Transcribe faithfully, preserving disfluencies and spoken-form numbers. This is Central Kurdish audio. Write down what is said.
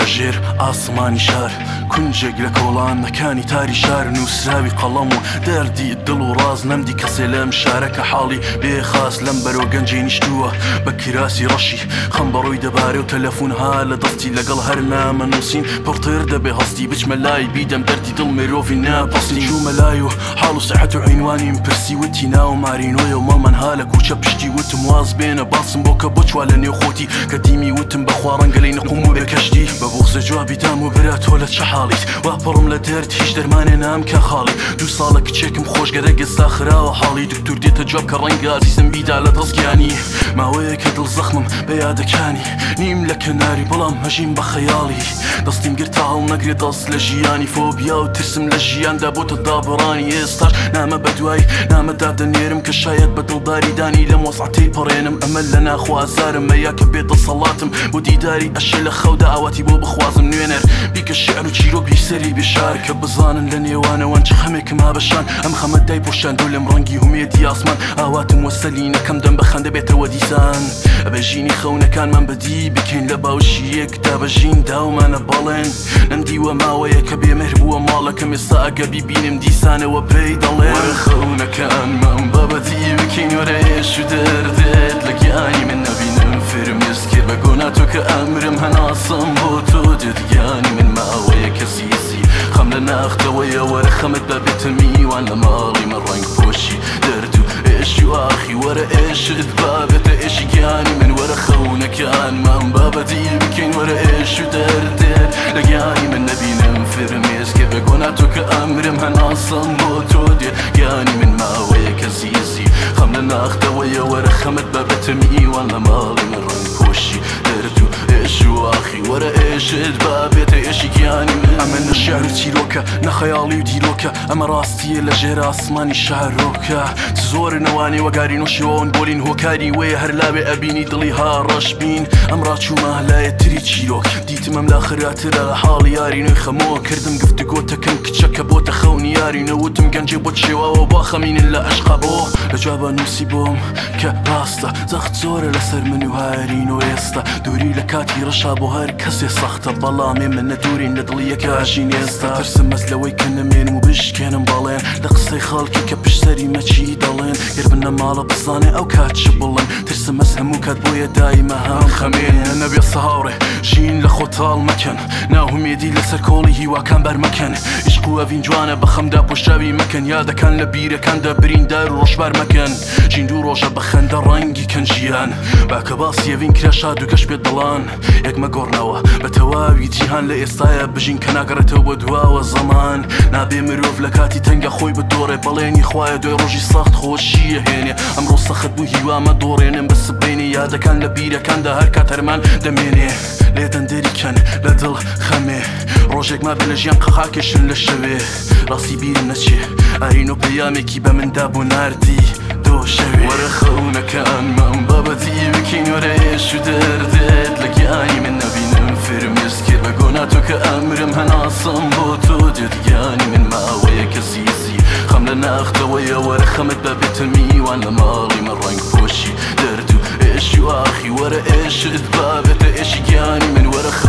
لەژێر ئاسمانی شار کونجێک لە کۆڵان مەکانی تاری شار نووسراوی قەڵەم و دەردی دڵ و ڕاز نەمدی کەسێ لەم شارەکە حاڵی بێخاس لەم بەرەو گەنجێ نیشتووە بە کراسی ڕەشی خەم بەڕۆی دەبارێ و تەلەفۆنها لە دەستی لەگەڵ هەر نامە نووسین پڕتر دەبێ هەستی بچمە لای بیدەم دەردی دڵ مرۆڤی ناپەستی چوومە لای و حاڵ و سەحەت و عینوانیم پرسی وتی ناو مارینۆیە و مەڵمەنها لە کوچە پشتی وتم واز بێنە باسم بۆ کە بۆ چوا لە نێو خۆتی کە دیمی وتم بەخوا ڕەنگەلەی نەقوم و بێکەشتی بە بوغزە جوابی دام و برا تۆ لە چه حاڵیت وا پڕم لە دەرد هیچ دەرمانێ نام کە خاڵی دوو ساڵە کچێکم خۆشگەرە گەستا خراوە حاڵی دکتور دێتە جواب کە ڕەنگە ئازیزم بیدا لە دەستگیانی ماوەیە کە دڵ زەخمم بە یادەکانی نیم لە کەناری بەڵام هەژیم بە خەیاڵی دەستیم گرتا هەڵ نەگرێت دەست لە ژیانی فۆبیا و ترسم لە ژیاندا بۆتە دابڕانی ئێستاش نامە بە دوای نامەدا دەنێرم کە شاید بە دڵداری دانی لەم وەسعەتەی پەڕێنم ئەمە لە ناخوازارم مەیا کە بێتە سەڵاتم بۆ دیداری ئەشێ لە خەودا ئاواتی بۆ بخوازم نوێنەر بیکە شعر و چیرۆک بیسەری بشار کە بزانن لە نێوانەوەن چ خەمێکم هابەشان ئەم خەمە دای پۆشاندۆ لەم ڕەنگی هومێدی ئاسمان ئاواتم وەسەلی نەکەم دەم بە خەندە بێتەوە دیسان ئەبەژینی خەونەکانمان بەدی بکەین لە باوشی یەکدا بەژین داومانە بەڵێن نەمدیوە ماوەیە کە بێمەهر بووە ماڵەکەم ئێستا ئەگە بیبینم دیسانەوە پێی دەڵێن وەرە خەونەکانمان بەبەدی بکەین وەرە هێش و دەردێت لە گیانی من نەبینم فرم نێستکرد بە گۆنا تۆ کە ئەمرم هەناسم بۆ تۆ دێت گیانی من ماوەیە کە سیسی خەم لە ناختەوەیە وەرە خەمت بەبێتە میوان لە ماڵی من ڕەنگ پۆشی دەرد و ئێشی و ئاخی وەرە ئێشت بابێتە ئێشی گیانی من وەرە خەونەکانمان بابەدی بکەین وەرە ئێش و دەردێت لە گیانی من نەبینم فرم نێستکرد بە گۆنا تۆ کە ئەمرم هەناسم بۆ تۆ دێت گیانی من ماوەیە کە سیسی خەم لە ناختەوەیە وەرە خەمت بەبێتە میوان لە ماڵی من ڕەنگ پۆشی دەرد و ئێش و ئاخی وەرە ئێشت بابێتە ئێشی گیانی من ئەمە نە شێعر و چیرۆکە نە خەیاڵی و دیرۆکە ئەمە ڕاستیە لە ژێر ئاسمانی شارۆکە زۆرن ئەوانەی وەگاری نۆشیەوەن بۆلین هۆکاری وێ هەر لاوێ ئەبینی دڵی ها ڕەشبین ئەم ڕاچوومە لایەتری چیرۆک دیتمەم لا خراترە لە حاڵی یاری نوێی خەمەوە کردم گفتگۆتەکەم کچەکە بۆتە خەونی یاری نەوتم گەنجێ بۆ شێواوە با خەمینن لە عشقا بۆ لە جوابە نووسی بۆم کە ڕاستە زەخت زۆرە لەسەر من و هارین و ئێستا دووری لە کاتی ڕەشا بۆ هەر کەسێ سەختە بەڵامێ من نەدورین لە دڵی یەکە ئاژین ئێستا ترسم مەس لەوەی کە نەمێنم و بشکێنم بەڵێن لە قسەی خەڵکی کە پشتەری مەچی دەڵێن گەر بنە ماڵە بزانێ ئەو کات چ بڵێن ترسم مەس هەموو کات بۆیە دایمە هەم خەمێنە نەبێ سەهاوڕێ ژین لە خۆتاڵ مەکەن ناهومێدی لەسەر کۆڵی هیواکان بەرمەکەن عشق و ئەڤین جوانە بە خەمدا پۆشاوی مەکەن یادەکان لە بیرەکاندا بریندار و ڕۆژبار مەکەن ژین دوو ڕۆژە بە خەندە ڕەنگی کەنجیان باکە باسی ئەڤین کرا شاد و کەش پێت دڵان یەکمە گۆڕنەوە بە تەواوی جیهان لە ئێستایە بژین کە ناگەڕێتەوە بۆ دواوە زەمان نابێ مرۆڤ لە کاتی تەنگە خۆی بەدۆڕێ بەڵێنی خوایە دوێ ڕۆژی سەخت خۆشیە هێنێ ئەمڕۆ سەخت بوو هیوامە دۆڕێنم بە سبێنی یادەکان لە بیرەکاندا هەر کات هەرمان دەمێنێ لێدەن دەریکەن لە دڵ خەمێ ڕۆژێک ما بێ لە ژیان قەخاکێشن لە شەوێ ڕاستی بیرم نەچێ ئارین و پەیامێکی بە مندا بۆ ناردی دۆ شەوێ وەرە خەونەکانمان بابەتی بکەین وەرە ئێش و دەردێت لە گیانی من نەبینم فرم نێستکرد بە گۆنا تۆ کە ئەمرم هەناسم بۆ تۆ دێت گیانی من ماوەیە کە سیسی خەم لە ناختەوەیە وەرە خەمت بەبێتە میوان لە ماڵی من ڕەنگ پۆشی دەرد و ئێشی و ئاخی وەرە ئێشت بابێتە ئێشی گیانی من وەرە